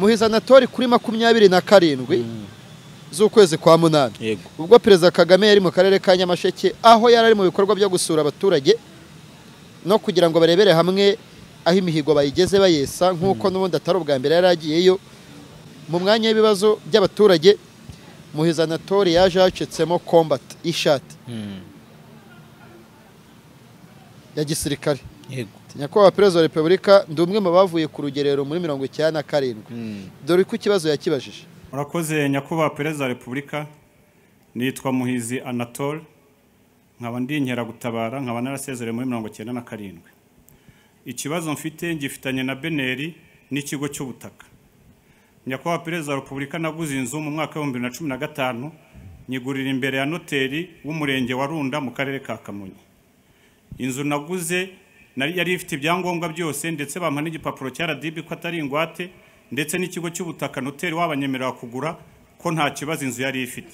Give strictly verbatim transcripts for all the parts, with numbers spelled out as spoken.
Muhizi Anatole kuri makumyabiri na karindwi z'ukwezi kwa munani yego ubwo Perezida Kagame yari mu karere ka Nyamasheke aho yari ari mu bikorwa byo gusura abaturage no kugira ngo barebere hamwe aho imihigo bayigeze bayesa nk'uko n'ubundi atari ubwa mbere yari agiyeyo mu mwanya w'ibibazo by'abaturage Muhizi Anatole yaje yacetsemo combat ishati ya gisirikare yego nyakubahwa Perezida wa Repubulika ndi umwe mu bavuye ku rugerero muri mirongo icyenda na karindwi dore ko ikibazo yakibajije. Murakoze nyakubahwa Perezida wa Repubulika, nitwa Muhizi Anatole nkaba ndi inkeragutabara nkaba narasezerewe muri mirongo icyenda na karindwi. Ikibazo mfite ngifitanye na Beneri n'ikigo cy'ubutaka. Nyakubahwa Perezida wa Repubulika, naguze inzu mu mwaka wa bibiri na cumi na gatanu nyigurira imbere ya noteri w'umurenge wa Runda mu karere ka Kamonyi. Inzu naguze nari yari ifite ibyangombwa byose ndetse bampa n'igipapuro cya R D B ko atari ingwate ndetse n'ikigo cy'ubutaka noteri wabanyemerera kugura ko nta kibazo inzu yari ifite.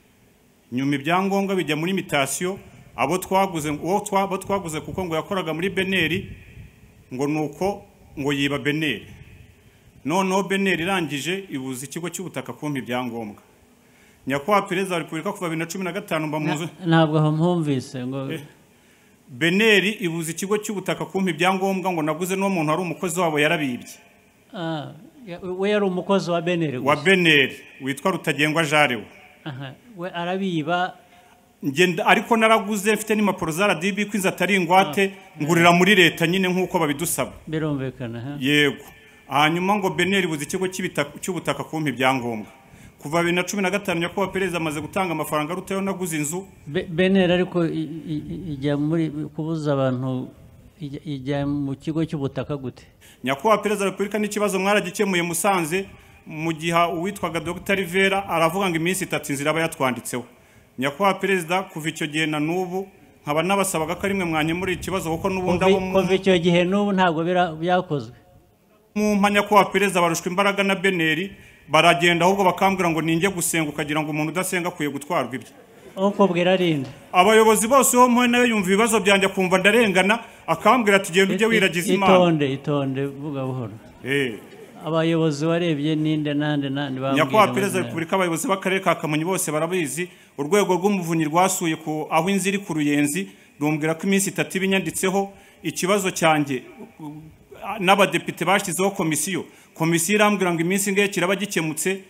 Nyuma ibyangombwa bijya muri mitasiyo abo twaguze uwo twabo twaguze kuko ngo yakoraga muri Beneri ngo nuko ngo yiba Beneri. Noneho Beneri irangije ibuza ikigo cy'ubutaka kumpa ibyangombwa. Nyakubahwa Perezida wa Repubulika kuva bibiri na cumi na gatanu mba muzo ntabwo hamumvise ngo eh, Beneri ibuza ikigo cy'ubutaka kumpa ibyangombwa ngo naguze no muntu ari umukozi wabo yarabibye. ah we yari umukozi wa Beneri Wa Beneri witwa Rutagengwa Jarewe. aha we arabiba ngenda ariko naraguze mfite n'impapuro za R D B kwinza atari ingwate ngurira muri leta nyine nkuko babidusaba. birumvikana ha Yego. Hanyuma ngo Beneri buzi ikigo cy'ubutaka kumpa ibyangombwa. Kuva bibiri na cumi na gatanu nyakubahwa Perezida amaze gutanga amafaranga ruteyo naguze inzu. Beneri ariko ijya muri kubuza abantu ijya mu kigo cy'ubutaka gute? Nyakubahwa Perezida wa Repubulika n'ikibazo mwaragikemuye Musanze mu giha uwitwaga Dr Rivera aravuga ngo iminsi itatu inzira aba yatwanditseho. Nyakubahwa Perezida kuva icyo gihe na nubu nkaba nabasabaga ko rimwe mwanye muri ikibazo kuko nubundi abo mu kuva icyo gihe nubu ntabwo byakozwe. Mu mpanya kwa Perezida barushwa imbaraga na Beneri baragenda ahubwo bakambwira ngo ninjye gusenga ukagira ngo umuntu udasenga kuye gutwarwa ibye. Uko bwira rinde abayobozi bose ho mwe nawe yumva ibibazo byanjye kumva ndarengana akambwira ati genda ujye wiragiza Imana. Itonde itonde vuga buhoro. Eh abayobozi warebye ninde nande nande bambwira. Nyakubahwa Perezida wa Repubulika abayobozi b'akarere ka Kamonyi bose barabizi urwego rw'umuvunyi rwasuye ku aho inziri ku Ruyenzi rumbwira ko iminsi itatu ibinyanditseho ikibazo cyanjye n'abadepite bashyizeho komisiyo komisiyo irambwira ngo iminsi ngiye kiraba gikemutse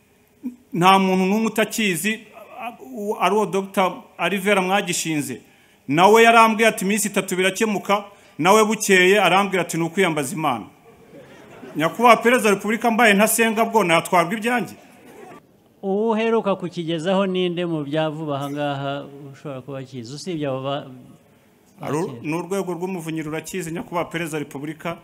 nta muntu n'umwe utakizi ari uwo Dr Rivera mwagishinze nawe yarambwiye ati iminsi itatu birakemuka nawe bukeye arambwira ati nukwiyambaza Imana. Nyakubahwa Perezida wa Repubulika mbaye ntasenga bwo natwarwa ibyanjye. Uheruka kukigezaho ninde mu byavuba ahangaha ushobora kuba kizi usibye abo n'urwego rw'umuvunyi rurakizi. Nyakubahwa Perezida wa Repubulika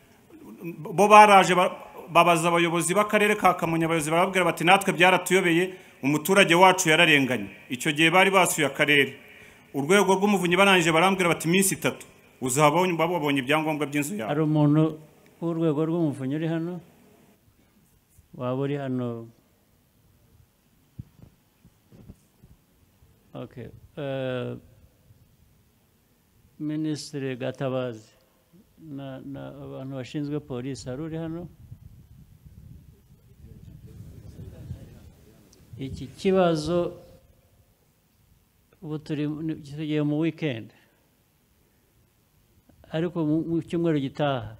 bo baraje babaza abayobozi b'akarere ka Kamonyi abayobozi barabwira bati natwe byaratuyobeye umuturage wacu yararenganye. Icyo gihe bari basuye akarere urwego rw'umuvunyi barangije barambwira bati iminsi itatu uzabonye babonye ibyangombwa by'inzu yawe. Ari umuntu urwego rw'umuvunyi uri hano waba uri hano? Okay. Uh, Minisitiri Gatabazi na na abantu bashinzwe polisi hari uri hano? Iki kibazo ubu turi mu weekend ariko mu cyumweru gitaha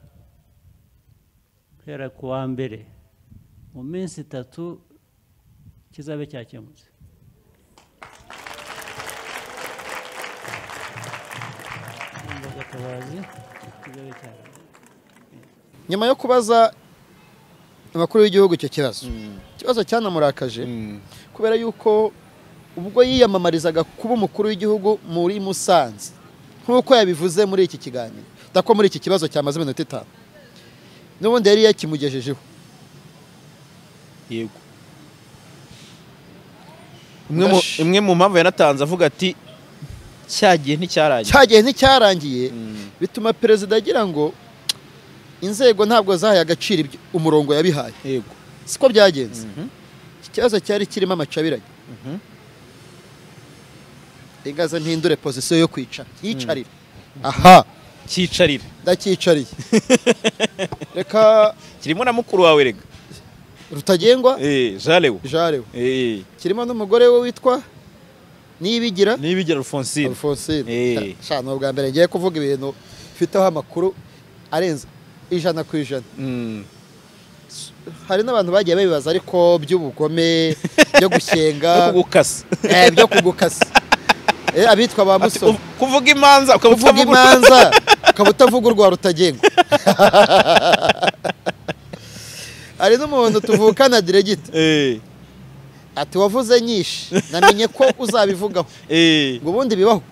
kera ku wa mbere mu minsi itatu kizabe cyakemutse. Nyuma yo kubaza amakuru y'igihugu icyo kibazo ikibazo cyanamurakaje kubera yuko ubwo yiyamamarizaga kuba umukuru w'igihugu muri Musanze nk'uko yabivuze muri iki kiganiro dako muri iki kibazo cyamaze iminota itanu n'ubundi yari yakimugejejeho. Yego imwe mu mpamvu yanatanze avuga ati cyagiye nticyarangiye cyagiye nticyarangiye bituma perezida agira ngo inzego ntabwo zahaye agaciro umurongo yabihaye. Yego siko byagenze. Iki kibazo cyari kirimo amacabiranye. Igaza ntindure position yo kwicara yicarira. Aha cyicarira ndacyicariye reka kirimo na mukuru wawe rega Rutagengwa eh Jalewo Jarewe eh kirimo n'umugore we witwa Niyibigira Niyibigira Alphonsine Alphonsine eh sha no bwa mbere ngiye kuvuga ibintu bifiteho amakuru arenze ijana ku ijana. mm Hari n'abantu bagiye babibaza ariko by'ubugome byo gushyenga no kugukasa eh byo kugukasa eh abitwa ba Ati, musore uv- kuvuga imanza kuvuga ukavuga imanza ukabuta urwa Rutagengwa. Hari n'umuntu tuvukana diregite eh ati wavuze nyinshi namenye ko uzabivugaho eh ngo ubundi bibaho.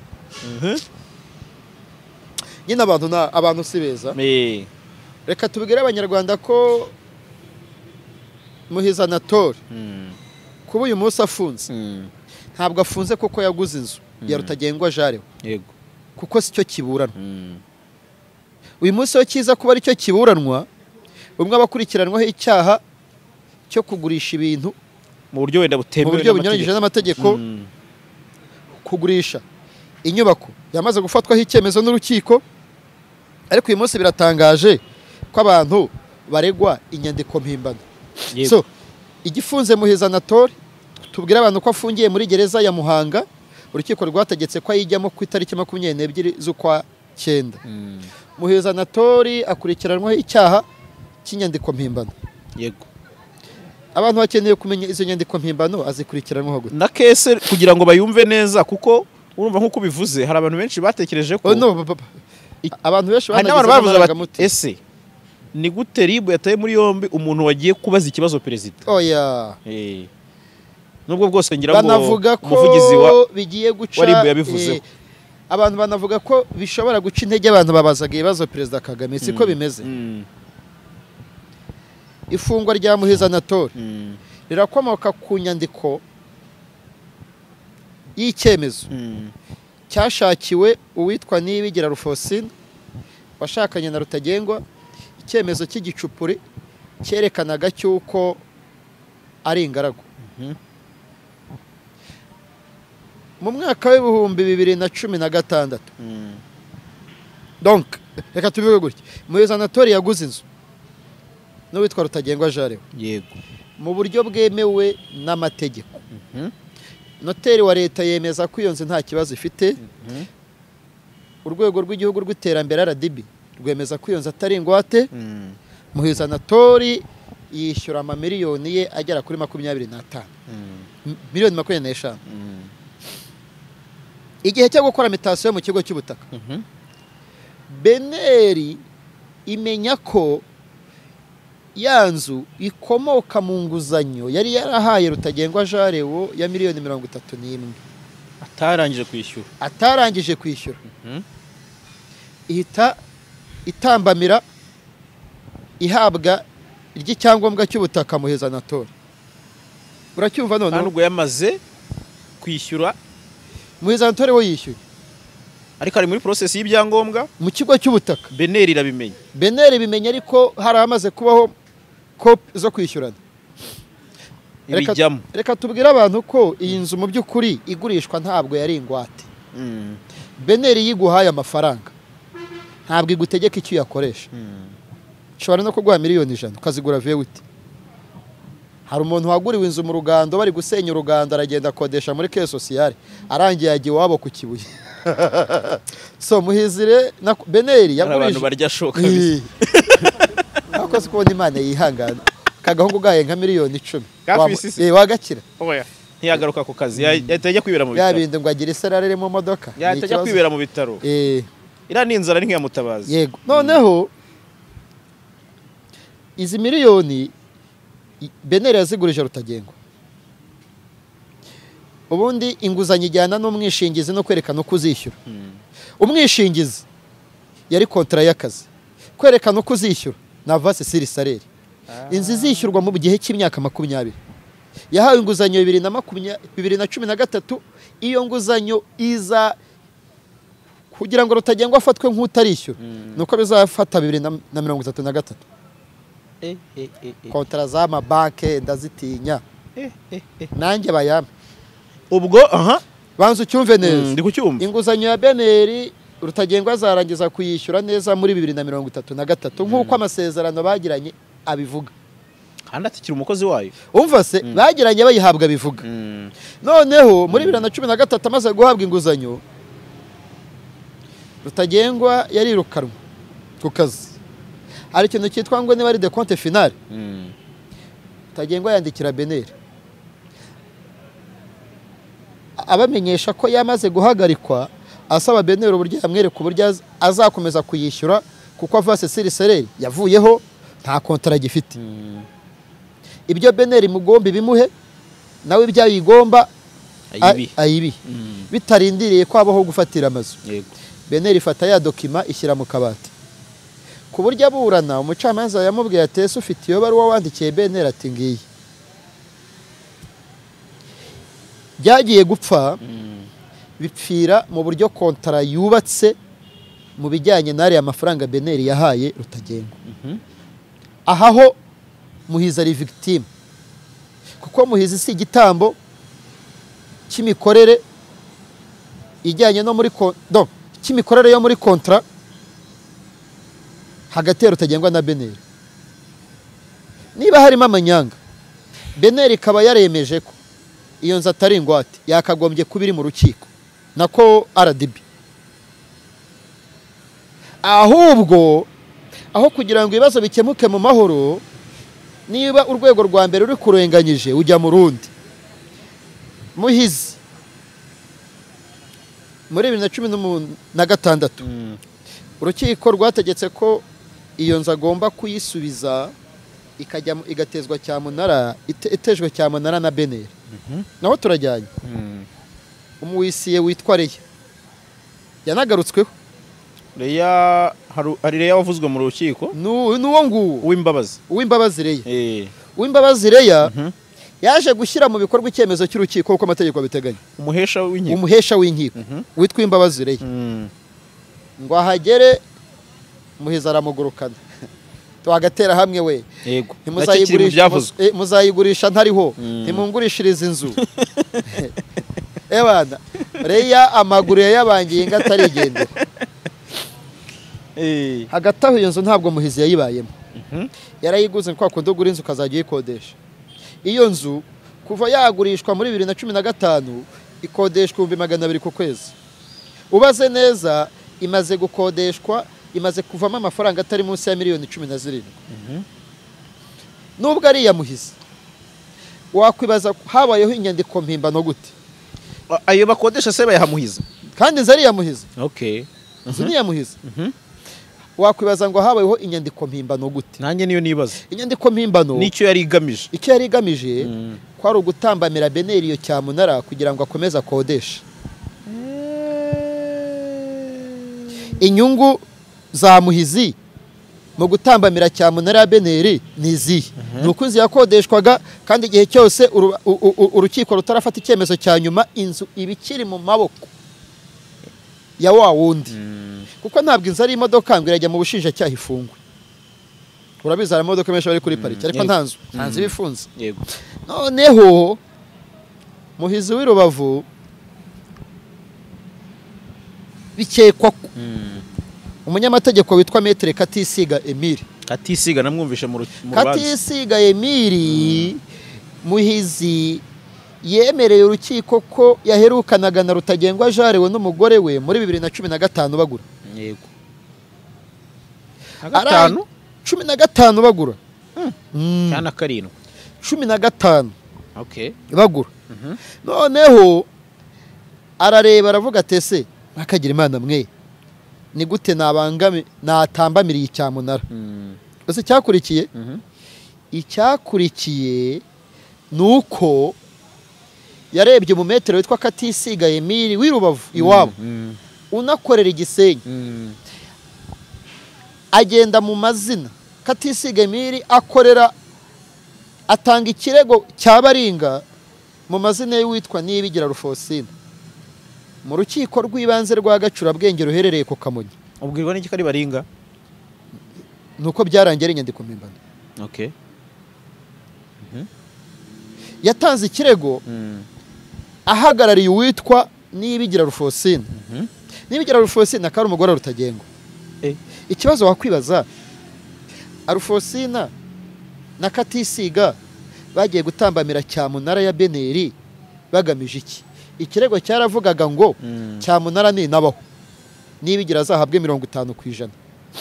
Nyine abantu na abantu si beza. eh Reka tubigire abanyarwanda ko Muhizi Anatole mm kuba uyu munsi afunze mm ntabwo afunze kuko yaguze inzu ya Rutagengwa Jarewe yego kuko si cyo kiburanwa. mm Uyu munsi wo kiza kuba ari cyo kiburanwa umwe abakurikiranwaho icyaha cyo kugurisha ibintu mu buryo wenda mu butemewe buryo bunyuranyije n'amategeko, Mm. kugurisha inyubako yamaze gufatwaho icyemezo n'urukiko. Ariko uyu munsi biratangaje ko abantu baregwa inyandiko mpimbano. Yego. So igifunze Muhizi Anatole tubwira abantu ko afungiye muri gereza ya Muhanga, urukiko rwategetse ko ayijyamo ku itariki makumyabiri n'ebyiri z'ukwa cyenda. Mm. Muhizi Anatole akurikiranwaho icyaha cy'inyandiko mpimbano. Yego. Abantu bakeneye kumenya izo nyandiko mpimbano azikurikiranwaho gute. Na kese kugira ngo bayumve neza kuko urumva nkuko bivuze hari abantu benshi batekereje ko Oh no, ba- ba- abantu benshi hari n'abantu banagize bavuze bati amarangamutima. ese ni gute ribu yataye muri yombi umuntu wagiye kubaza ikibazo perezida Oya. eh nubwo bwose ngira ngo Banavuga ko umuvugizi wa bigiye guca wa Ribu yabivuzeho. eh, abantu banavuga ko bishobora guca intege abantu babazaga ibibazo Perezida Kagame siko bimeze. mm, Ifungwa rya Muhizi Anatole mm, rirakomoka ku nyandiko y'icyemezo mm, cyashakiwe uwitwa Niyibigira Alphonsine washakanye na Rutagengwa. Icyemezo cy'igicupuri cyerekanaga cyuko ari ingaragu. Mhm. Mu mwaka w'ibihumbi bibiri na cumi na gatandatu mm, donc reka tubivuge gutya, Muhizi Anatole yaguze inzu n'uwitwa Rutagengwa Jarewe yego mu buryo bwemewe n'amategeko. Mhm. Noteri wa leta yemeza ko iyo nzu nta kibazo ifite. Mhm. Urwego rw'igihugu rw'iterambere R D B rwemeza ko iyo nzu atari ingwate. Mm, Muhizi Anatole yishyura amamiliyoni ye agera kuri makumyabiri n'atanu mm, M- miliyoni makumyabiri n'eshanu mm, igihe cyo gukora mitasiyo mu kigo cy'ubutaka. mhm. Beneri imenya ko ya nzu ikomoka mu nguzanyo yari yarahaye Rutagengwa Jarewe ya miliyoni mirongo itatu n'imwe atarangije kwishyura atarangije kwishyura. Mhm. Ihita itambamira ihabwa ry'icyangombwa cy'ubutaka Muhizi Anatole. Uracyumva none? kandi ubwo yamaze kwishyura Muhizi Anatole we yishyuye ariko ari muri process y'ibyangombwa mu kigo cy'ubutaka. Beneri irabimenya Beneri bimenya ariko hari amaze kubaho kopi zo kwishyurana. Reka- ibijyamo Reka tubwire abantu ko iyi nzu mu by'ukuri igurishwa ntabwo yari ingwate. Mm, Beneri yiguhaye amafaranga ntabwo igutegeka icyo uyakoresha. mm, Ushobora no kuguha miliyoni ijana ukazigura vewiti. Hari umuntu waguriwe inzu mu Rugando bari gusenya uruganda aragenda akodesha muri ke sociale arangiye yagiye iwabo ku Kibuye. So Muhizire na Beneri hari abantu yagurije barya shoka akoze kubona Imana yihangana kagahungu gahe nka miliyoni icumi Gafi Wamu- isisi. eh, wagakira oya ntiyagaruka ku kazi ya- yahita ajya kwibera mu ya bitaro bindi ngo agire iserarere mu modoka. Ni yahita ajya ikibazo. kwibera mu bitaro Eh, iriya ni inzara ni nk'iyamutabazi yego noneho izi miliyoni i- Beneri yazigurije Rutagengwa. Ubundi inguzanyo ijyana n'umwishingizi no kwerekana uko uzishyura. Umwishingizi yari kontra y'akazi, kwerekana uko uzishyura na avance sur salaire. Inzu izishyurwa mu gihe cy'imyaka makumyabiri. Yahawe inguzanyo bibiri na makumyabiri bibiri na cumi na gatatu. Iyo nguzanyo iza kugira ngo Rutagengwa afatwe nk'utarishyura nuko bizafata bibiri na na mirongo itatu na gatatu. Eh, eh, eh, eh. Kontra z'amabanke ndazitinya Eh, eh, eh. nanjye bayampa. ubwo aha Banza ucyumve Mm, neza. ndi kucyumva Inguzanyo ya Beneri Rutagengwa azarangiza kuyishyura neza muri bibiri na mirongo itatu na gatatu nk'uko amasezerano bagiranye abivuga. kandi atikira umukozi wayo. umva se bagiranye bayihabwa bivuga. Mm. Noneho muri bibiri na cumi na gatatu amaze guhabwa inguzanyo Rutagengwa yarirukanwe ku kazi. Hari ikintu cyitwa ngo niba ari de compte finale. Mm. Rutagengwa yandikira Beneri abamenyesha ko yamaze guhagarikwa, asaba Beneri uburyo yamwereka uburyo azakomeza kuyishyura kuko avase siri sereri yavuyeho nta kontara gifite. Mm. Ibyo Beneri mugombi bimuhe nawe ibyayigomba Ayibi. ayibi Mm. bitarindiriye ko abaho gufatira amazu. Yego. Beneri ifata ya dokima ishyira mu kabati. Ku buryo aburana umucamanza yamubwiye ati ese ufite iyo baruwa wandikiye Beneri ati ngiyi. Byagiye gupfa Mm. bipfira mu buryo kontara yubatse mu bijyanye n'ariya mafaranga Beneri yahaye Rutagengwa. Mhm. Ahaho Muhizi ari victime kuko Muhizi si igitambo cy'imikorere ijyanye no muri no cy'imikorere yo muri kontra hagati ya Rutagengwa na Beneri. Niba harimo amanyanga Beneri ikaba yaremeje ko iyo nzu atari ingwate yakagombye kuba iri mu rukiko nako R D B, ahubwo aho kugira ngo ibibazo bikemuke mu mahoro, niba urwego rwa mbere ruri kurenganyije ujya mu rundi. Muhizi muri bibiri na cumi na gatandatu Mm. urukiko rwategetse ko iyo nzu agomba kuyisubiza ikajya igatezwa cyamunara, ite- itejwe cyamunara na Beneri. Mhm. Naho turajyanye Mm. umuwisiye witwa Reya yanagarutsweho. Reya haru ari Reya wavuzwe mu rukiko Nu- nuwo nguwo w'imbabazi. uw'imbabazi Reya. Eh. Uw'imbabazi Reya Mhm. yaje gushyira mu bikorwa icyemezo cy'urukiko uko amategeko abiteganya. Umuhesha w'inkiko. Umuhesha w'inkiko Mhm. witwa Imbabazi Reya Mm. ngo ahagere Muhizi aramugurukana tuhagatera hamwe we Yego. Nacyo kiri mu ntimuzayigurisha byavuzwe. muz- eh, muzayigurisha ntariho Mm. ntimungurishirize inzu. Ebana Reya amaguru yayabangiye ngo atarigendera. Eh. Hagati aho iyo nzu ntabwo Muhizi yayibayemo, Mhm. yarayiguze kwa kundi ugura inzu ukazajya uyikodesha. Iyo nzu kuva yagurishwa muri bibiri na cumi na gatanu ikodeshwa ibihumbi magana abiri ku kwezi. Ubaze neza imaze gukodeshwa, imaze kuvamo amafaranga atari munsi ya miliyoni cumi na zirindwi. Mhm. Nubwo ari iya Muhizi wakwibaza habayeho inyandiko mpimbano gute, A- Ayo bakodesha se bayahamuhiza. kandi inzu ari iya Muhizi, Okay. inzu ni iya Muhizi. Mhm. Wakwibaza ngo habayeho inyandiko mpimbano gute. Nanjye niyo nibaza. Inyandiko mpimbano Nicyo yari igamije. icyo yari igamije Mm. ko ari ugutambamira Beneri iyo cyamunara kugira ngo akomeze akodeshe. Inyungu za Muhizi mu gutambamira cyamunara ya Beneri ni izihe? Ni uko inzu yakodeshwaga kandi igihe cyose uru- u- u- urukiko rutarafata icyemezo cya nyuma inzu iba ikiri mu maboko ya wa wundi. Mm. Kuko ntabwo inzu ari imodoka ngo irajya mu bushinjacyaha ifungwe. Urabizi hari amamodoka menshi bari kuri pariki ariko Yego. nta nzu nta nzu iba ifunze. Yego. Noneho Muhizi w'i Rubavu bikekwa ko Mm. umunyamategeko witwa Maître Katisiga Emile Katisiga namwumvishe mu ru- mu rubanza. Katisiga Emile Muhizi yemereye urukiko ko yaherukanaga na Rutagengwa jarewe n'umugore we muri bibiri na cumi na gatanu bagura. Yego. Ara- Gatanu cumi na gatanu bagura. Mm. Mm. cyana karindwi. cumi na gatanu Okay. bagura. Mhm. Noneho arareba aravuga ati ese mwakagira Imana mwe ni gute nabangami natambamiriye icyamunara. Mm. Ese cyakurikiye Mhm. icyakurikiye nuko yarebye mu metero witwa Katisiga Emile w'i Rubavu iwabo Mm. unakorera Igisenyi, Mm. agenda mu mazina Katisiga Emile akorera atanga ikirego cya Baringa mu mazina y'uwitwa Niyibigira Rufosine mu rukiko rw'ibanze rwa Gacurabwenge ruherereye ku Kamonyi. Ubwirwa n'iki kari Baringa? Nuko byarangiye ari inyandiko mpimbano. Okay. Yatanze ikirego Mm. ahagarariye uwitwa Niyibigira Rufosine. Mhm. Niyibigira Rufosine akaba ari umugore wa Rutagengwa. Eh. Ikibazo wakwibaza Arufosina na Katisiga bagiye gutambamira Cyamunara ya Beneri bagamije iki? Ikirego cyaravugaga ngo Cyamunara ni nabaho nibigira azahabwe mirongo itanu ku ijana.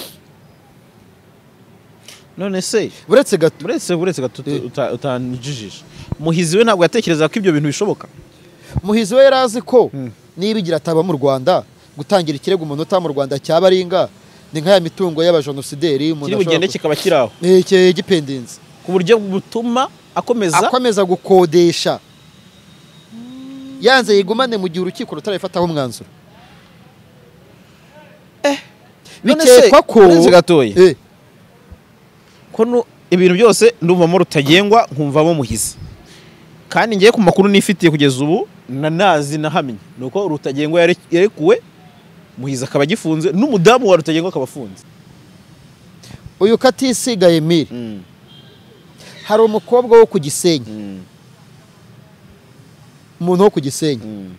none se buretse gato buretse buretse gato utanijijije Muhizi we ntabwo yatekereza ko ibyo bintu bishoboka. Muhizi we yarazi ko nibigira ataba mu Rwanda gutangira ikirego umuntu uta mu Rwanda cyabaringa ni nkaya mitungo y'abajenosideri umuntu ashobora kugenda kikaba kiraho eh gipendinze ku buryo butuma akomeza akomeza gukodesha yanze yigumane mu gihe urukiko rutarafataho umwanzuro. eh bikekwa ko uretse gatoye eh ko ibintu byose ndumvamo Rutagengwa nkumvamo Muhizi, kandi ngiye ku makuru nifitiye kugeza ubu na nazi nahamye nuko Rutagengwa yarekuwe Muhizi akaba gifunze n'umudamu wa Rutagengwa akaba afunze. Uyu Katisiga Emile mm. hari umukobwa wo ku Gisenyi mm. umuntu wo ku Gisenyi mm.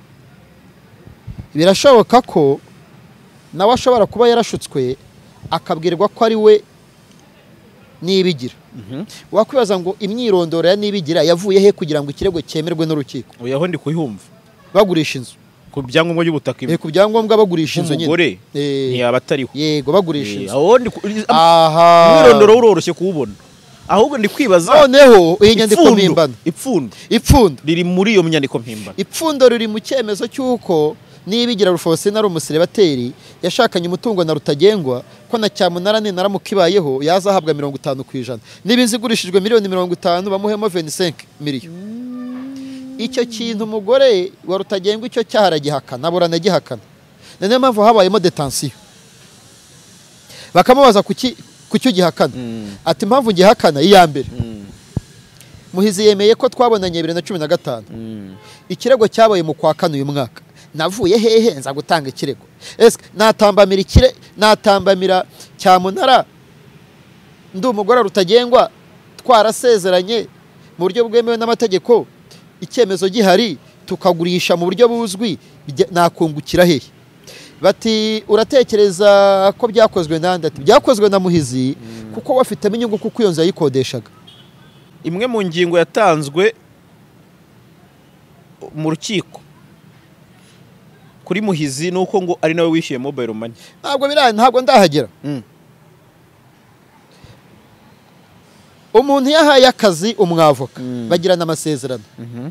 birashoboka ko nawe ashobora kuba yarashutswe akabwirwa ko ari we Nibigira. Mhm. Wakwibaza ngo imyirondoro ya Nibigira yavuye he kugira ngo ikirego cyemerwe n'urukiko? Oya ho ndi kuyumva. Bagurisha inzu. Ku byangombwa by'ubutaka. Eh ku byangombwa bagurisha inzu nyine. Umugore. Eh ni abatariho. Yego bagurisha inzu. Aho ndi aha. Imyirondoro uroroshye kuwubona. Ahubwo ndi kwibaza. Noneho iyi nyandiko mpimbano. Ipfundo. Ipfundo. Riri muri iyo nyandiko mpimbano. Ipfundo riri mu cyemezo cy'uko Nibigira Rufosina ari umuserebateri yashakanye umutungo na Rutagengwa ko na Cyamunara ni naramukibayeho yazahabwa mirongo itanu ku ijana n'ibinzi gurishijwe miliyoni mirongo itanu bamuhemo vingt-cinq miliyoni. Icyo kintu umugore wa Rutagengwa icyo cyaragihakana aburana gihakana. Nene mpamvu habayemo detention bakamubaza kuki kucyo gihakana ati mpamvu gihakana iya mbere Muhizi yemeye ko twabonanye bibiri na cumi na gatanu ikirego cyabaye mu kwa kane uyu mwaka navuye hehe nza gutanga ikirego ese natambamira ikire natambamira Cyamunara ndi umugore Rutagengwa twarasezeranye mu buryo bwemewe n'amategeko icyemezo gihari tukagurisha mu buryo buzwi nakungukira hehe bati uratekereza ko byakozwe nande ati byakozwe na Muhizi kuko wafitemo inyungu kuko iyo nzu yayikodeshaga. Imwe mu ngingo yatanzwe mu rukiko kuri Muhizi nuko ngo ari nawe wishyuye mobile money. Ntabwo birane ntabwo ndahagera. Mm. Umuntu yahaye akazi umwavoka mm. bagirana amasezerano. Mhm. Mm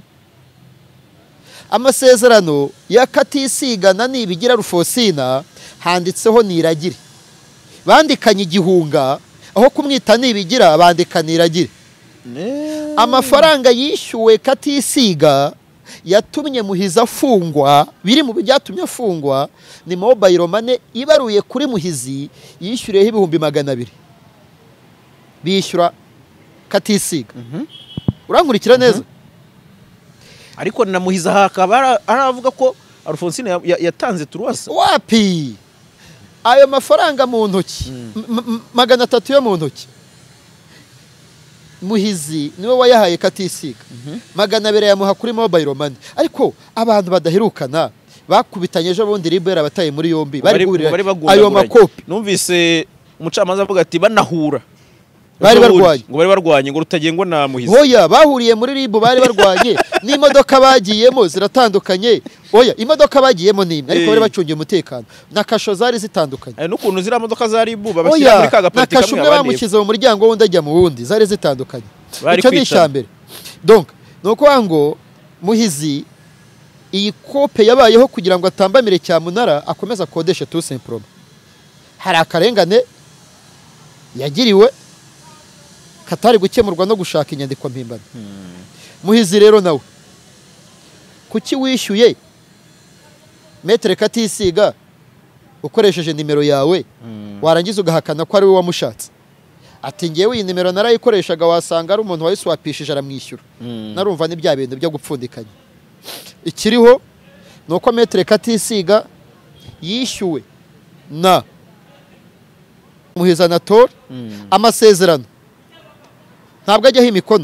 amasezerano ya Katisiga na Nibigira Rufosina handitseho Niragire. Bandikanye igihunga aho kumwita Nibigira bandika Niragire. Ne. Amafaranga yishyuwe Katisiga yatumye Muhizi afungwa biri mu byatumye afungwa ni mobile money ibaruye kuri Muhizi yishyuriyeho ibihumbi magana abiri bishyura Katisiga. Mhm. Mm Urankurikira neza? Mm -hmm. Ariko na Muhizi hakaba aravuga ko Alphonsine yatanze turuwasa. Wapi ayo mafaranga mu ntoki mm. magana atatu yo mu ntoki Muhizi niwe wayahaye Katisiga. mm -hmm. magana abiri yamuha kuri mobile money ariko abantu badaherukana bakubitanye ejo bundi libera bataye muri yombi bari gurira ayo makopi. Numvise umucamanza avuga ati banahura bari barwanye ngo bari barwanye ngo Rutagengwa na Muhizi. Oya bahuriye muri ribu bari barwanye n'imodoka bagiyemo ziratandukanye. Oya imodoka bagiyemo nimwe ariko bari bacungiye umutekano na kasho zari zitandukanye. Eh n'ukuntu zira modoka za ribu babashyira muri kaga party kamwe abandi. Bamukize mu muryango wundi ajya mu wundi zari zitandukanye. Icyo ni cyambere. Donc nuko wango Muhizi iyi kope yabayeho kugira ngo atambamire Cyamunara akomeza kodesha tout simplement. Hari akarengane yagiriwe katari gukemurwa no gushaka inyandiko mpimbano. Hmm. Muhizi rero nawe kuki wishyuye Maître Katisiga ukoresheje nimero yawe hmm. warangiza ugahakana ko ari we wamushatse ati ngewe iyi nimero narayikoreshaga wasanga ari umuntu wayiswapishije aramwishyura. Hmm. Narumva ni bya bintu byo gupfundikanya. Ikiriho nuko Maître Katisiga yishyuwe na Muhizi Anatole. Hmm. Amasezerano ntabwo ajyaho imikono.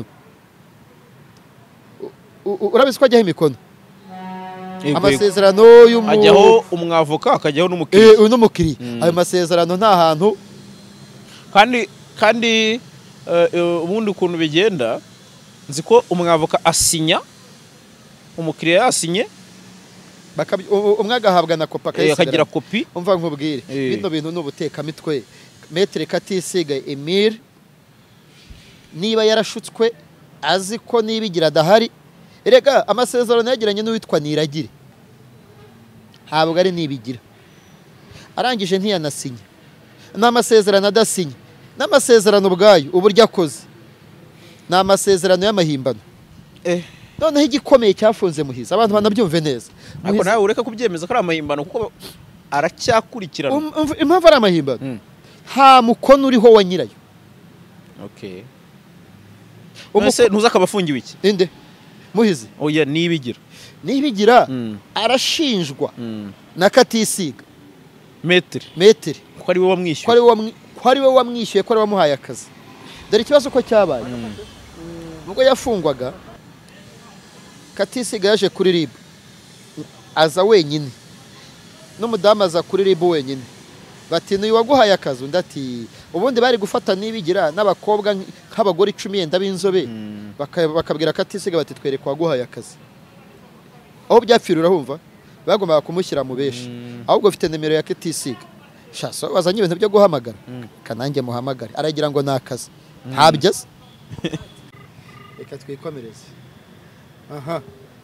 Urabizi ko ajyaho imikono amasezerano y'umu ajyaho umwavoka akajyaho n'umukiriya. Eh n'umukiriya. Ayo masezerano nta hantu kandi kandi ubundi ukuntu bigenda nzi ko umwavoka asinya umukiriya yasinye umwe agahabwa na kopi akagira kopi umva nkubwire bino bintu ni ubutekamitwe Maître Katisiga Emile niba yarashutswe azi ko nibigira adahari erega amasezerano yagiranye n'uwitwa Niragire ntabwo ari nibigira arangije ntiyanasinya n'amasezerano adasinya n'amasezerano ubwayo uburyo akoze n'amasezerano y'amahimbano eh noneho igikomeye cyafunze Muhizi abantu banabyumve neza ariko nawe ureka kubyemeza ko ari amahimbano kuko aracyakurikirana impamvu ari amahimbano nta mukono uriho wa nyirayo. Okay. Umuse ntuza kabafungiwe iki? Inde? Muhizi. Oya nibigira. Nibigira mm. arashinjwa mm. na Katisiga. Maître. Maître. Ko ari we wamwishyuye. Ko ari we wamwi ko ari we wamwishyuye ko ari wamuhaye akazi. Dore ikibazo ko cyabaye. Mm. Ubwo yafungwaga Katisiga yaje kuri R I B. Aza wenyine. N'umudamu aza kuri R I B wenyine. Bati n'uyu waguhaye akazi ndati ubundi bari gufata nibigira n'abakobwa nk'abagore icumi yenda b'inzobe mm. bakabwira Katisiga bati twereke waguhaye akazi. Aho byapfira urahumva bagombaga kumushyira mu beshi mm. ahubwo ufite nimero ya Katisiga. Shaso bazanye ibintu byo guhamagara mm. kanange muhamagare aragira ngo nakazi mm. ntabyaze. Reka twikomereze. Aha.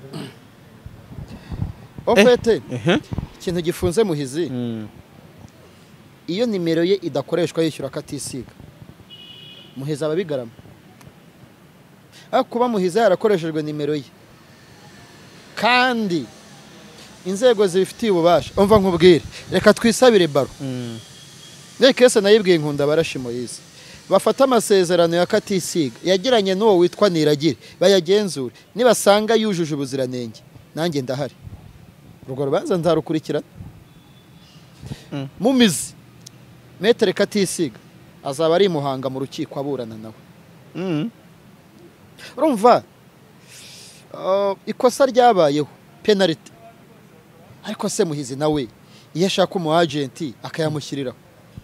Ofete eh. ikintu gifunze Muhizi mm. iyo nimero ye idakoreshwa yishyura Katisiga Muhizi ababigarama akuba Muhizi yarakoreshejwe nimero ye kandi inzego zifitiye ububasha umva nkubwire reka twisabire baro mm. nekese nayibwiye nkunda barashimo Muhizi bafata amasezerano ya Katisiga yagiranye n'uwo witwa Niragire bayagenzura nibasanga yujuje ubuziranenge nanjye ndahari rugo rubanza nzarukurikirana mm. mumizi Maître Katisiga azaba ari Muhanga mu rukiko aburana nawe. Mhm. Urumva uh, ikosa ryabayeho penalty. Ariko se Muhizi nawe iyo ashaka umu agent akayamushyiriraho.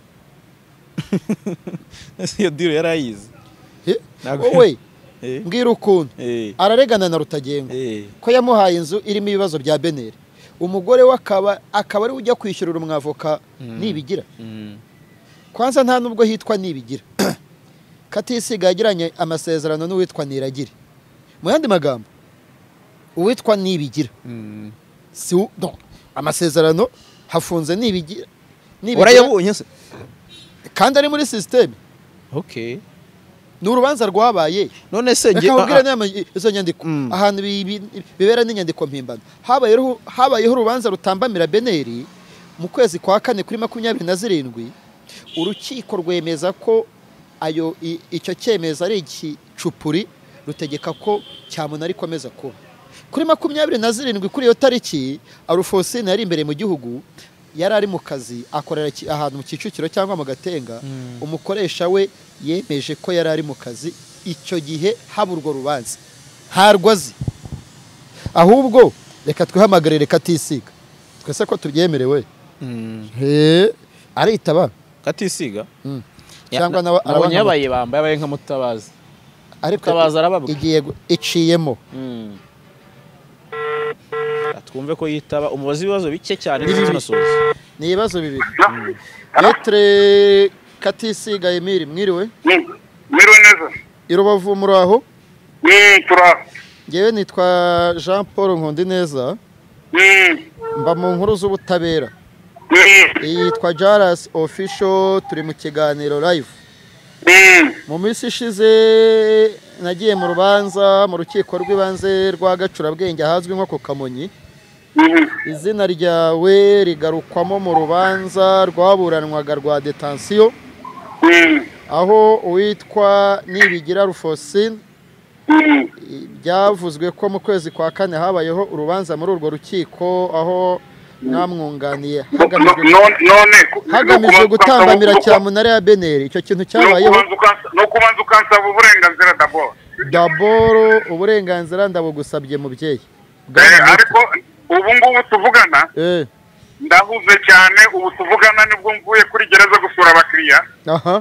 Iyo deal yarayize. Eh? Wowe mbwira ukuntu araregana na Rutagengwa ko yamuhaye inzu irimo ibibazo bya Beneri. Umugore wakaba akaba ari ujya kwishyurira umwavoka mm. nibigira. Mm. Kwanza nta nubwo hitwa nibigira. Katisiga yagiranye amasezerano n'uwitwa Niragire. Mu yandi magambo uwitwa nibigira. Mm. Si no amasezerano hafunze nibigira. Urayabonye se? Kandi ari muri system. Okay. N'urubanza rwabaye. None se nge akubwira nama izo nyandiko mm. ahantu bibera n'inyandiko mpimbano. Habayeho habayeho urubanza rutambamira Beneri mu kwezi kwa kane kuri makumyabiri na zirindwi. Urukiko rwemeza ko ayo icyo cyemeza ari ikicupuri rutegeka ko cyamuna ari komeza kuba kuri makumyabiri na zirindwi kuri iyo tariki Arufosine yari imbere mu gihugu yari ari mu kazi akorera ahantu mu Kicukiro cyangwa mu Gatenga mm. umukoresha we yemeje ko yari ari mu kazi icyo gihe haburwa rubanza harwazi ahubwo reka twihamagarire Katisiga twese ko tubyemerewe mm. he aritaba Katisiga mm. cyangwa nawe arabonye yabaye bambaye abaye nka Mutabazi ariko Mutabazi arababwa igiye iciyemo mm. Twumve ko yitaba umubazi ibibazo bike cyane n'inasoza ni ibibazo bibiri Maître Katisiga Emile mwiriwe mwiriwe neza Irubavu muraho mm turaho ngewe nitwa Jean Paul Nkundineza mm mba mu nkuru z'ubutabera yitwa Jaras Official turi mu kiganiro live mu minsi ishize nagiye mu rubanza mu rukiko rw'ibanze rwa Gacurabwenge ahazwi nko ku Kamonyi izina ryawe rigarukwamo mu rubanza rwaburanwaga rwa detention aho uwitwa Nibigira Rufosine byavuzwe ko mu kwezi kwa kane habayeho urubanza muri urwo rukiko aho namwunganiye hagamijwe gutambamira cyamunara ya Beneri icyo kintu cyabayeho no kubanza ukansaba uburenganzira daboro daboro uburenganzira ndabugusabye mubyeyi ariko ubu ngubu tuvugana eh ndahuze cyane ubu tuvugana nibwo mvuye kuri gereza gusura abakiriya aha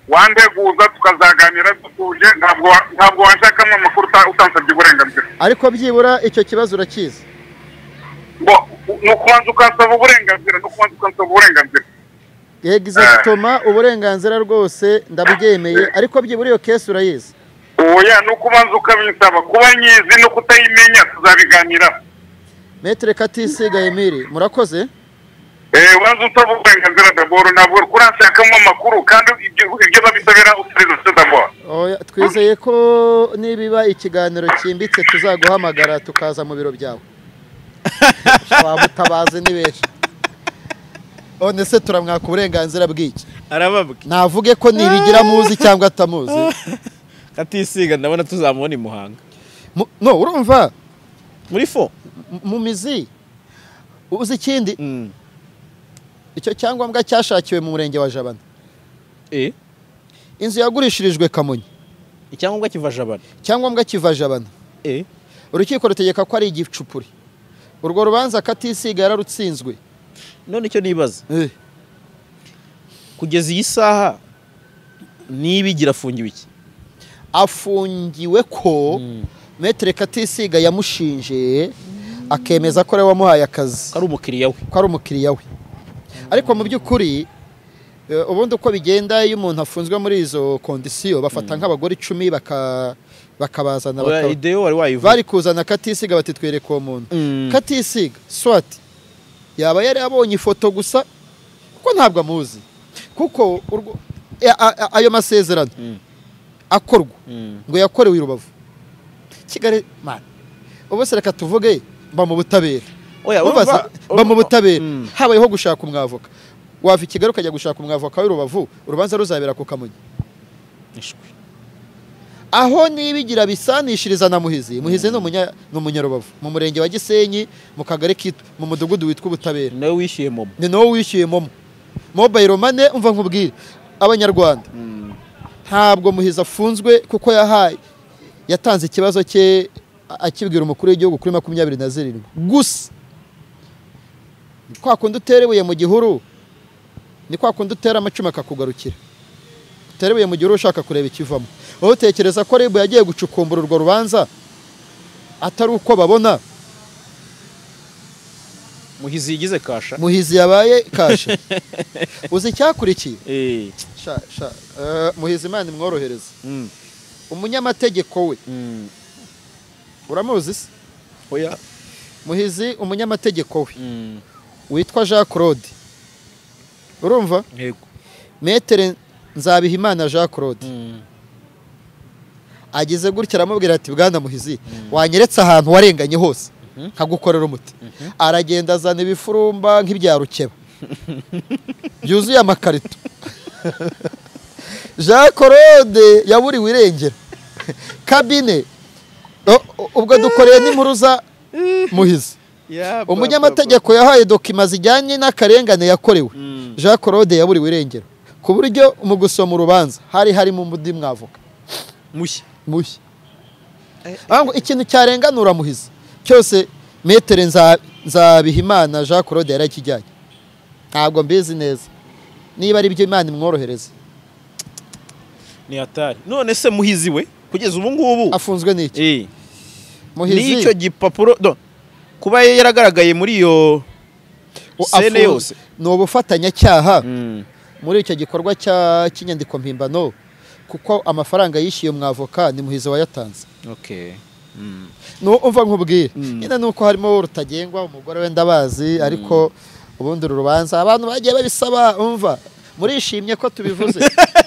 wandeguza tukazaganira dutuje ntabwo ntabwo wanshakamo amakuru utansabye uburenganzira ariko byibura icyo kibazo urakizi ngo ni ukubanza ukansaba uburenganzira no kubanza ukansaba uburenganzira egizagitoma uburenganzira rwose ndabyemeye ariko byibura iyo kesi urayizi oya ni ukubanza ukabinsaba kuba nyizi no kutayimenya tuzabiganira Maître Katisiga Emile murakoze eh wanzu utabu uburenganzira d'abord nabwo kuranshakamo amakuru kandi ibyo ibyo babisabira utarizo d'abord oya twizeye ko nibiba ikiganiro kimbitse tuzaguhamagara tukaza mu biro byawe wabutabaze ni benshi one se turamwaka uburenganzira bw'iki arababwe navuge ko nibigira muzi cyangwa atamuzi Katisiga ndabona tuzamubona imuhanga no urumva muri fo mu mizi uzi ikindi mm. icyo cyangombwa cyashakiwe mu murenge wa Jabana eh inzu yagurishirijwe Kamonyi icyangombwa kiva Jabana cyangombwa kiva Jabana eh urukiko rutegeka ko ari igicupuri urwo rubanza Katisiga yararutsinzwe none icyo nibaza eh kugeza iyi saha nibigira afungiwe iki afungiwe ko mm. Maître Katisiga yamushinje akemeza ko ari wamuhaye akazi ko ari umukiriya we ko ari umukiriya we ariko mu by'ukuri ubundi uko bigenda iyo umuntu afunzwe muri izo kondisiyo bafata nk'abagore icumi baka bakabazana bakaba ideo wari wayivuga bari kuzana Katisiga bati twereke uwo muntu Katisiga swati yaba yari abonye ifoto gusa kuko ntabwo amuzi kuko ayo masezerano akorwa ngo yakorewe i Rubavu Kigali man ubose reka tuvuge mba mu butabera oya ubaza mba mu butabera habayeho gushaka umwavoka wava Kigali ukajya gushaka umwavoka w'i Rubavu urubanza ruzabera ku Kamonyi aho nibigira bisanishiriza na Muhizi Muhizi no munya no munyarubavu mu murenge wa Gisenyi mu kagari kitu mu mudugudu witwa ubutabera nawe wishyuye momo ni nawe wishyuye momo mobile money umva nkubwire abanyarwanda ntabwo Muhizi afunzwe kuko yahaye yatanze ikibazo cye akibwira umukuru w'igihugu kuri makumyabiri na zirindwi gusa kwa kundi uterebuye mu gihuru ni kwa kundi utera amacuma akakugarukira uterebuye mu gihuru ushaka kureba ikivamo wowe utekereza ko Rebu yagiye gucukumbura urwo rubanza atari uko babona Muhizi yigize kasha Muhizi yabaye kasha uzi cyakurikiye eh sha sha Muhizi Imana imworohereza umunyamategeko we uramuzi se oya Muhizi umunyamategeko we witwa Jean Claude urumva yego Maître Nzabihimana Jean Claude agize gutya aramubwira ati bwana Muhizi wanyeretse ahantu warenganye hose nkagukorera umuti aragenda azana ibifurumba nk'ibya Rukeba byuzuye amakarito Jean Claude yaburiwe irengero kabine ubwo dukoreye n'impuruza Muhizi umunyamategeko yahaye dokima zijyanye n'akarengane yakorewe Jean Claude yaburiwe irengero ku buryo mu gusoma urubanza hari harimo umudi mwavuka mushya mushya ahubwo ikintu cyarenganura Muhizi cyose Maître Nzabihimana Jean Claude yarakijyanye ntabwo mbizi neza niba ari byo Imana imworohereza ni hatari none se Muhizi we kugeza ubu ngubu afunzwe n'iki eh Muhizi nicyo gipapuro do kuba yaragaragaye muri iyo sene yose no bufatanya cyaha muri icyo gikorwa cya kinyandiko mpimbano kuko amafaranga yishiye umwavoka ni Muhizi wayatanze okay no umva nkubwire nyine nuko harimo rutagengwa umugore we ndabazi ariko ubundi urubanza abantu bagiye babisaba umva murishimye ko tubivuze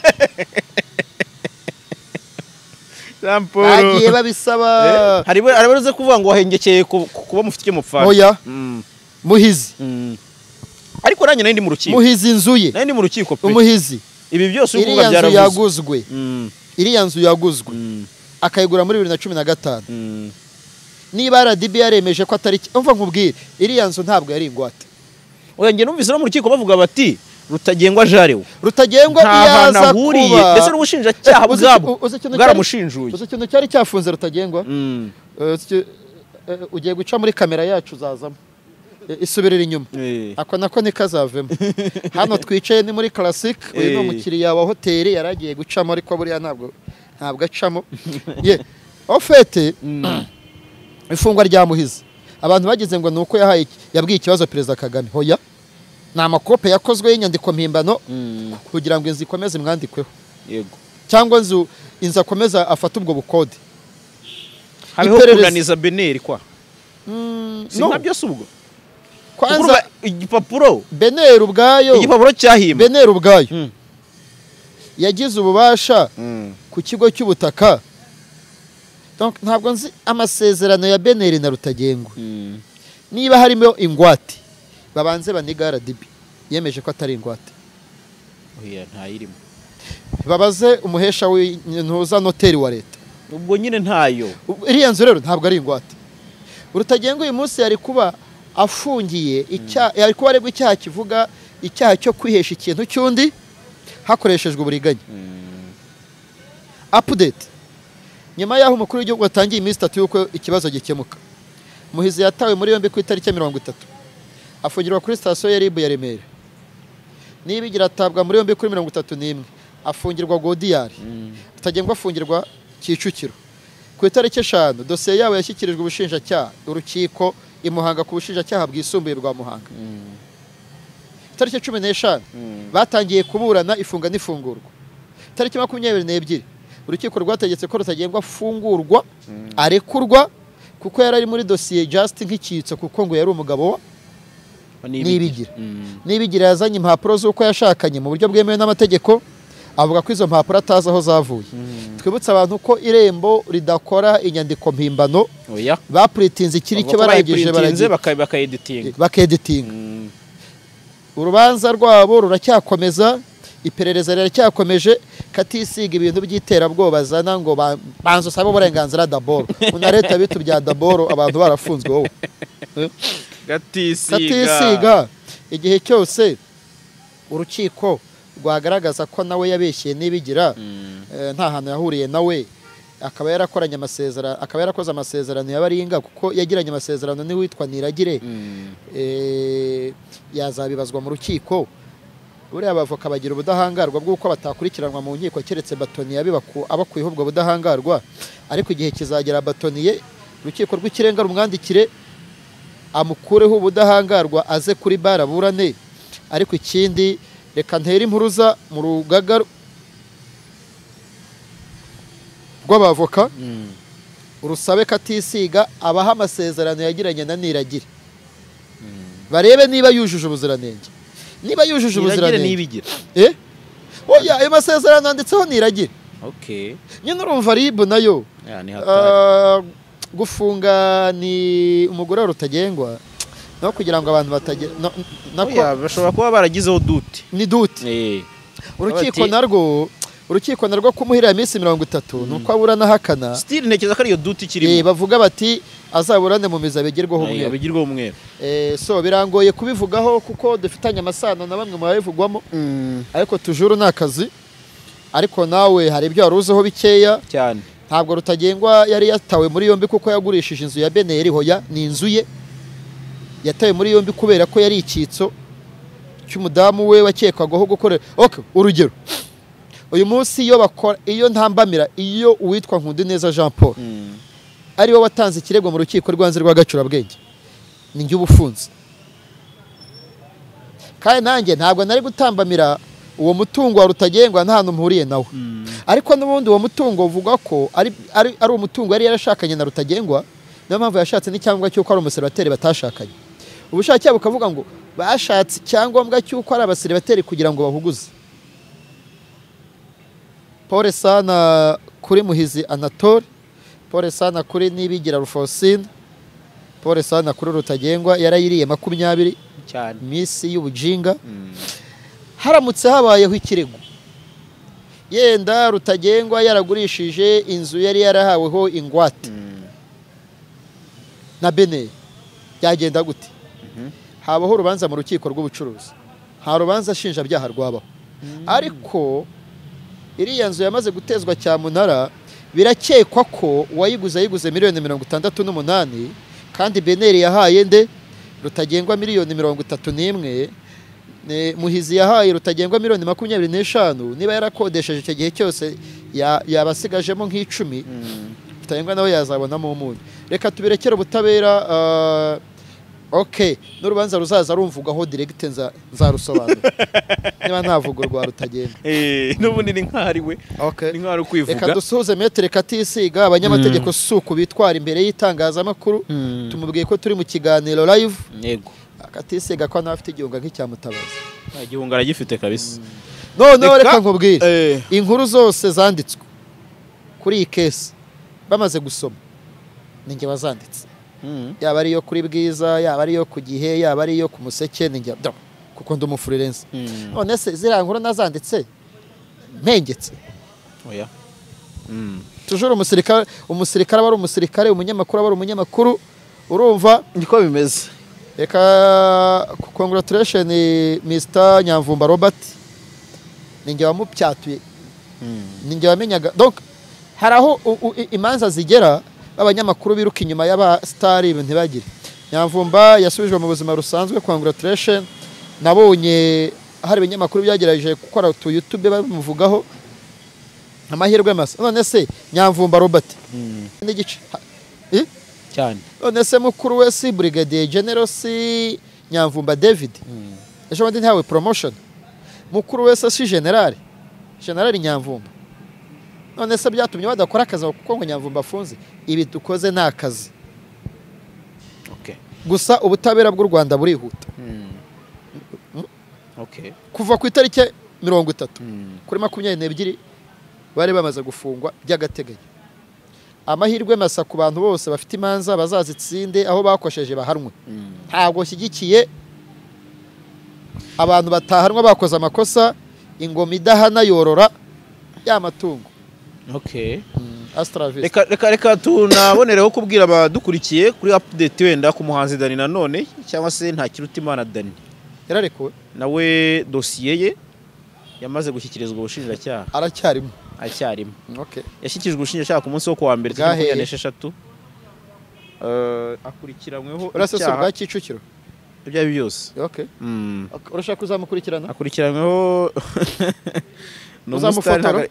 bagiye babisaba hari arabaruze kuvuga ngo wahengekeye kuba mufite icyo mupfana oya Muhizi ariko nanjye nari ndi mu rukiko Muhizi inzuye nari ndi mu rukiko pe Umuhizi ibi byose uko byaravuzwe yaguzwe iriya nzu yaguzwe akayigura muri bibiri na cumi na gatanu niba R D B yaremeje ko atari umva nkubwire iriya nzu ntabwo yari ingwate oya nge numvise no mu rukiko bavuga bati rutagengwa jarewe rutagengwa iyaza kuba ndetse n'ubushinjacyaha bwabo bwaramushinjuye uzi ikintu cyari cyafunze rutagengwa ugiye guca muri kamera yacu uzazamo isubirira inyuma Eh. ako nako nikazavemo hano twicaye ni muri classic uyu ni Eh. umukiriya wa hoteli yaragiye gucamo ariko buriya ntabwo ntabwo acamo ye ofete ifungwa rya Muhizi abantu bagize ngo nuko yahaye yabwiye ikibazo perezida Kagame hoya ni amakope yakozwe y'inyandiko mpimbano Mm. kugira ngo inzu ikomeze imwandikweho Yego. cyangwa inzu inzu akomeza afata ubwo bukode Hariho Iperereza. kunaniza Beneri kwa. Mm, Si no. nabyo si ubwo. kwanza Kuruba igipapuro. Beneri ubwayo Igipapuro cyahimba. Beneri ubwayo Mm. yagize ububasha Mm. ku kigo cy'ubutaka Donc, ntabwo nzi amasezerano ya Beneri na Rutagengwa Mm. niba harimo ingwate babanze baniga R D B yemeje ko atari ingwate Oya ntayirimo. babaze umuhesha w'intuza noteri wa leta Ubwo nyine ntayo. U- iriya nzu rero ntabwo ari ingwate Rutagengwa uyu munsi yari kuba afungiye icyaha yari kuba aregwa icyaha kivuga icyaha cyo kwihesha ikintu cy'undi hakoreshejwe uburiganya update nyuma y'aho umukuru w'igihugu watangiye iminsi itatu y'uko ikibazo gikemuka Muhizi yatawe muri yombi ku itariki ya mirongo itatu afungirwa kuri sitasiyo ya R I B ya Remera Nibigira atabwa muri yombi kuri mirongo itatu n'imwe afungirwa Godiyari Rutagengwa afungirwa Kicukiro ku itariki eshanu dosiye yabo yashyikirijwe ubushinjacyaha urukiko i Muhanga ku bushinjacyaha bwisumbuye bwa Muhanga itariki cumi n'eshanu batangiye kuburana ifunga n'ifungurwa itariki makumyabiri n'ebyiri urukiko rwategetse ko Rutagengwa afungurwa arekurwa kuko yari ari muri dosiye just nk'icyitso kuko ngo yari umugabo wa Nibigira Nibigira yazanye impapuro z'uko yashakanye mu buryo bwemewe n'amategeko avuga ko izo mpapuro atazi aho zavuye twibutsa abantu ko irembo ridakora inyandiko mpimbano Oya. bapuritinze ikiri cyo barangije baragize baragiye bakayeditinga. bakeditinga urubanza rwabo ruracyakomeza iperereza riracyakomeje katisiga ibintu by'iterabwoba bazana ngo ba- banza usabe uburenganzira daboro una leta bitu bya daboro abantu barafunzwe wowe Gatisiga. katisiga igihe cyose urukiko rwagaragaza ko nawe yabeshye Nibigira eh, nta hantu yahuriye nawe akaba yarakoranye amasezerano akaba yarakoze amasezerano y'abaringa kuko yagiranye amasezerano ni witwa Niragire eh, yazabibazwa mu rukiko buriya abavoka bagira ubudahangarwa bw'uko batakurikiranwa mu nkiko keretse batoniye abibaku abakuyeho ubwo budahangarwa ariko igihe kizagera batoniye urukiko rw'ikirenga rumwandikire amukureho ubudahangarwa aze kuri bara burane ariko ikindi reka ntere impuruza mu rugaga rw'abavoka urusabe katisiga abaha amasezerano yagiranye na Niragire barebe niba yujuje ubuziranenge niba yujuje Niragire ubuziranenge Nibigira. eh oya ayo masezerano yanditseho Niragire Okay. nyine urumva R I B nayo Ya ni hatari. ah, gufunga ni umugore wa Rutagengwa no kugira ngo abantu batagira no- nako Oya bashobora kuba baragizeho dute. ni dute Eh. urukiko Bati- narwo urukiko narwo kumuhira iminsi mirongo itatu nuko aburana hakana Still ntekereza ko ariyo dute eh, kirimo. bavuga bati azaburane mu miza bigirwaho umwe Abigirwa umwe. eh, so birangoye kubivugaho kuko dufitanye amasano na bamwe mu babivugwamo ariko tujuru ni akazi ariko nawe hari ibyo wari uziho bikeya Cyane. ntabwo Rutagengwa yari yatawe muri yombi kuko yagurishije inzu ya Beneri hoya ni inzu ye yatawe muri yombi kubera ko yari icyitso cy'umudamu we wakekwagaho gukorera okay urugero uyu munsi iyo bakora iyo ntambamira iyo uwitwa Nkundineza Jean Paul ari we watanze ikirego mu rukiko rw'anze rwa Gacurabwenge ni njye ubufunze kandi nanjye ntabwo nari gutambamira uwo mutungo wa Rutagengwa nta hantu mpuriye nawe ariko n'ubundi uwo mutungo uvuga ko ari ari ari umutungo yari yarashakanye na Rutagengwa niyo mpamvu yashatse n'icyangombwa cy'uko ari umuseribateri batashakanye ubushake bukavuga ngo bashatse icyangombwa cy'uko ari abaseribateri kugira ngo bahuguze Pole sana kuri Muhizi Anatole Pole sana kuri Nibigira Rufosine Pole sana kuri Rutagengwa yarayiriye makumyabiri Cyane. misi y'ubujinga haramutse habayeho ikirego yenda Rutagengwa yaragurishije inzu yari yarahaweho ingwate na Beneri byagenda gute habaho urubanza mu rukiko rw'ubucuruzi nta rubanza nshinjabyaha rwabaho ariko iriya nzu yamaze gutezwa cyamunara birakekwa ko uwayiguze ayiguze miliyoni mirongo itandatu n'umunani kandi Beneri yahaye nde rutagengwa miliyoni mirongo itatu n'imwe, Muhizi yahaye rutagengwa miliyoni makumyabiri n'eshanu, niba yarakodesheje icyo gihe cyose yabasigajemo nk'icumi, rutagengwa nawe yazabonamo umunyu. Reka tubirekere ubutabera. Okay, n'urubanza ruzaza rumvugaho direct nza nzarusobanura niba ntavugo rwa rutagengwa. Eh, n'ubundi ni nk'ari we. Okay, ni nk'ari kwivuga. Reka dusuhuze Maître Katisiga, abanyamategeko suku bitwara imbere y'itangazamakuru. Tumubwiye ko turi mu kiganiro live. Yego. Katisiga ko anafite igihunga nk'icyamutabaza. Nta gihunga aragifite kabisa. No no, reka nkubwire. Inkuru zose zanditswe kuri iyi case bamaze gusoma ninjye wazanditse. Yaba ari yo kuri Bwiza, yaba ari yo ku Gihe, yaba ari yo ku Museke, ninjye kuko ndi umufreelance. None se ziriya nkuru nazanditse mpengetse. Oya. Mm. Tujuru umusirikare, umusirikare aba ari umusirikare, umunyamakuru aba ari umunyamakuru. Urumva niko bimeze. Reka congratulation Mister Nyamvumba Robert. Ninjye wamupyatuye. Ninjye wamenyaga. Donc haraho imanza zigera abanyamakuru biruka inyuma y'aba star ibintu bagire. Nyamvumba yasubijwe mu buzima rusanzwe. Congratulation. Nabonye hari abanyamakuru byagerageje gukora tu YouTube bamuvugaho amahirwe masa. None se Nyamvumba Robert n'igice eh cyane. None se mukuru we si Brigadier General si Nyamvumba David. Ejo bandi ntawe promotion. Mukuru we si General. General Nyamvumba. None se byatumye badakora akazi kuko ngo Nyamvumba afunze. Ibi dukoze na akazi. Okay. Gusa ubutabera bw'u Rwanda burihuta. Okay. Kuva ku itariki mirongo itatu kuri makumyabiri n'ebyiri bari bamaze gufungwa by'agateganyo. Amahirwe masa ku bantu bose bafite imanza bazazitsinde aho bakosheje bahanwe. Ntabwo shyigikiye abantu batahanwa bakoze amakosa, ingoma idahana yorora y'amatungo. Okay. Astravist. Reka reka reka tunabonereho kubwira abadukurikiye kuri update wenda ku muhanzi Dani nanone cyangwa se nta kiruta Imana Dani. Yararekuwe nawe dosiye ye yamaze gushyikirizwa ubushinjacyaha. Aracyarimo. Aracyarimo. Okay. Yashyikirijwe ubushinjacyaha ku munsi wo kuwa mbere makumyabiri n'esheshatu. Eh akurikiranyweho icyaha bwa Kicukiro. Ibyo ari byose. Okay. Mm. Urashaka kuzamukurikirana? Akurikiranyweho uzamufotora.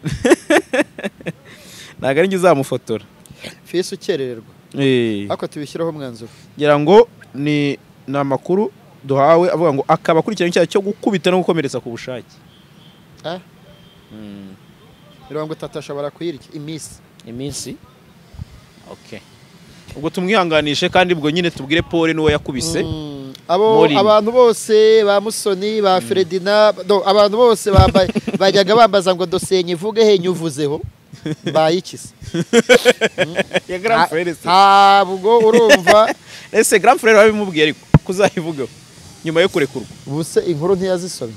Nagari ngiye uzamufotora. Fisi ukerererwa. Eh. Ako tubishyiraho mwanzuro. Ngira ngo ni namakuru duhawe avuga ngo akaba akurikirana icyaha cyo gukubita no gukomeretsa ku bushake. Eh? Mm. mirongo itatu ashobora kuyirya iminsi. Iminsi. Okay. Ubwo tumwihanganishe kandi ubwo nyine tubwire Paul n'uwo yakubise. Mm. Abo abantu bose ba Musoni ba Fredina do abantu bose bajyaga bambaza ngo dosiye nyivuge he nyuvuzeho bayikise. Ya grand frère. Ntabwo urumva ese grand frère babimubwiye ariko kuzayivugaho nyuma yo kurekurwa. Ubuse inkuru ntiyazisomye.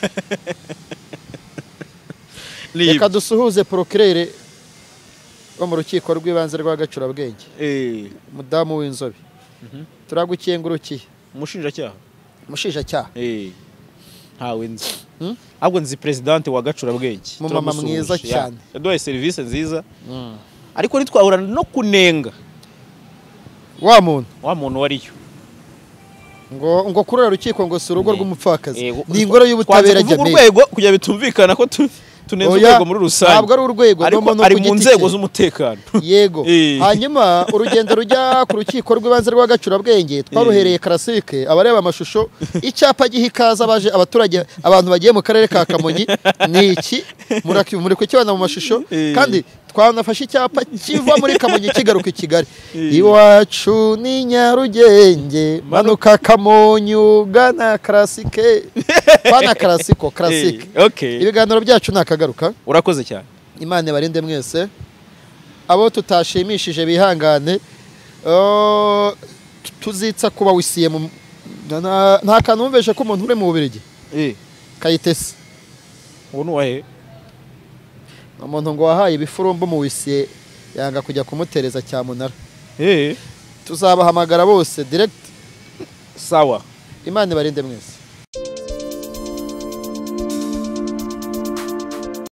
Reka dusuhuze procureur wo mu rukiko rw'ibanze rwa Gacurabwenge. Eh, mudamu w'inzobe. Mhm. Turagukengurukiye. Umushinjacyaha. Umushinjacyaha. Eh. Ntawe nzi. Hmm? Ahubwo nzi president wa Gacurabwenge. Mu mama mwiza cyane. Yaduhaye service nziza. Mm. Ariko nitwahura no kunenga. Wa muntu. Wa muntu wariyo. Ngo ngo kurura rukiko ngo si urugo rw'umupfakazi. Ni ingoro y'ubutabera jya mbere. Urwego kujya bitumvikana ko tu tunenze urwego muri rusange. Ntabwo ari urwego ariko ari mu nzego z'umutekano. Yego. Hanyuma urugendo rujya ku rukiko rw'ibanze rwa Gacurabwenge twaruhereye Karasike abareba amashusho icyapa gihikaza abaje abaturage abantu bagiye mu karere ka Kamonyi ni iki muri ku kibana mu mashusho kandi twanafashe icyapa kiva muri Kamonyi kigaruka i Kigali. Iwacu ni Nyarugenge manuka Kamonyi ugana Karasike. Bana Karasiko Karasike. Okay. Ibiganiro byacu nakagaruka. Urakoze cyane. Imana barinde mwese. Abo tutashimishije bihangane. Uh, tuzitsa kuba wisiye mu nta kanumveshe ko umuntu uri mu Bubiligi. Eh. Kayitesi. Ubu wahe. Umuntu ngo wahaye ibifurumbo mu wisiye yanga kujya kumutereza cyamunara. Eh. Tuzabahamagara bose direct. Sawa. Imana barinde mwese.